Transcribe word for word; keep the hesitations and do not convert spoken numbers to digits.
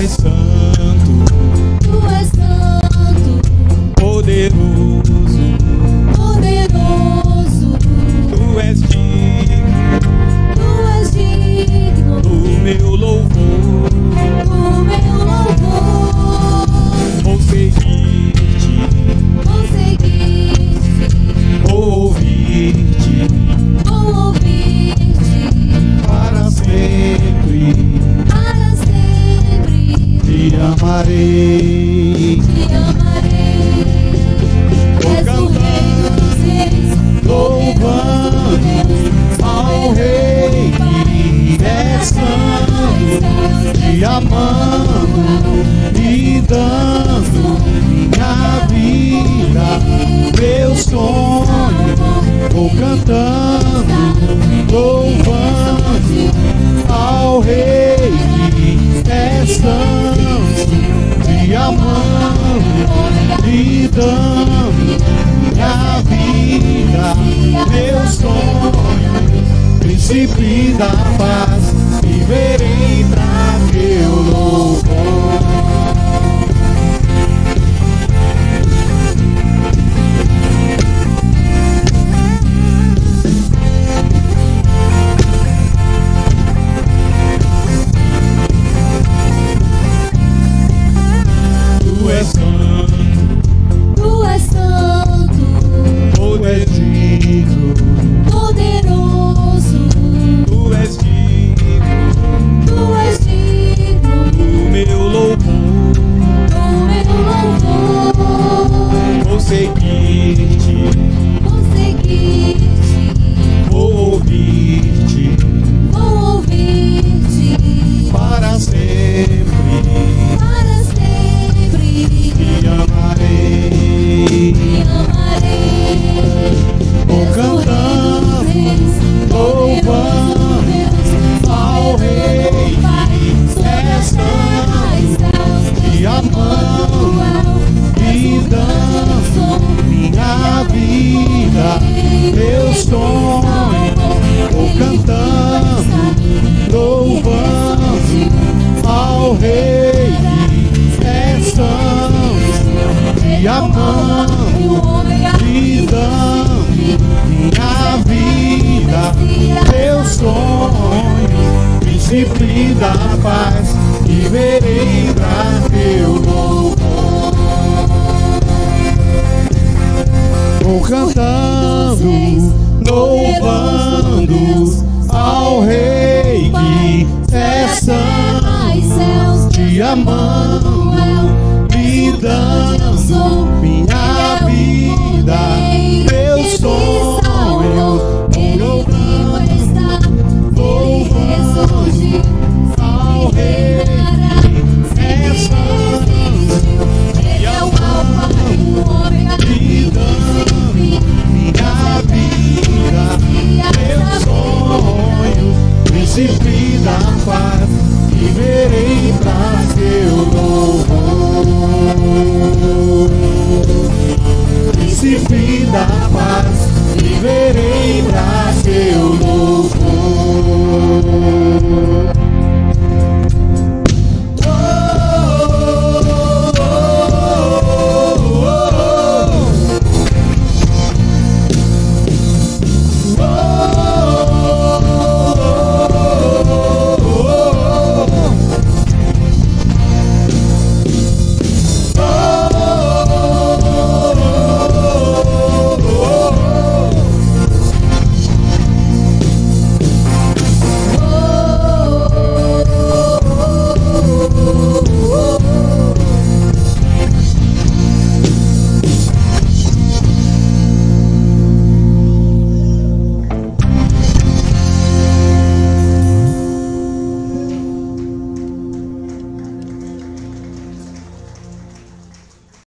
és santo, Tu és santo, poderoso, poderoso, Tu és digno Tu és digno do meu louvor. do meu louvor. Vou seguir-te, Vou seguir-te, vou ouvir-te vou ouvir-te, para sempre. para sempre Te amarei, te amarei. vou És o Rei dos Reis, louvando ao Rei que é santo, te amando e dando minha vida, meu sonho, vou cantando, louvando ao Rei que é santo, te amando e dando minha vida, meu sonho, príncipe da paz, viverei pra teu louvor. Tu és santo, Tu és santo, tu és digno, poderoso, tu és digno Tu és digno do meu louvor. do meu louvor. Vou seguir-te, Vou seguir-te, vou ouvir-te vou ouvir-te, para sempre. para sempre Te amarei, te amarei. vou És o Rei dos cantando, Reis, louvando Deus, ao Rei que é santo, te amando e dando minha vida, meu sonho, vou cantando, louvando ao Rei que é santo, te amando e dando minha vida, meu sonho, príncipe da paz, viverei pra teu louvor. Vou cantando, louvando ao Rei que é santo, te amando e dando